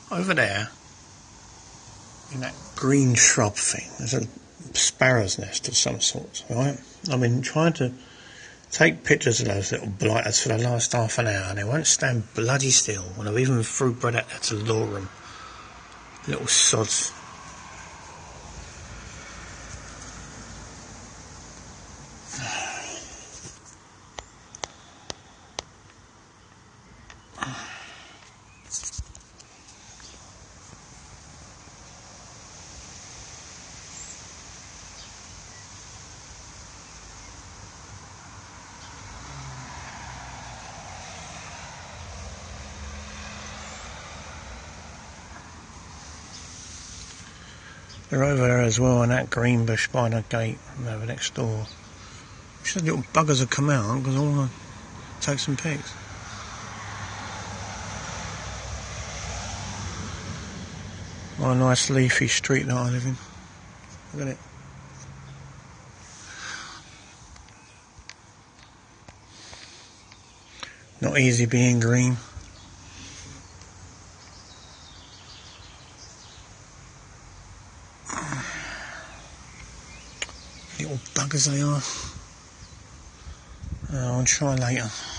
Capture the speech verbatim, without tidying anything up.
Over there, in that green shrub thing, there's a sparrow's nest of some sort, right? I've been trying to take pictures of those little blighters for the last half an hour, and they won't stand bloody still. And I've even threw bread out there to lure them. Little sods. They're over there as well in that green bush by the gate over next door. Wish those little buggers had come out because I want to take some pics. What a nice leafy street that I live in. Look at it. Not easy being green. Little buggers they are. Oh, I'll try later.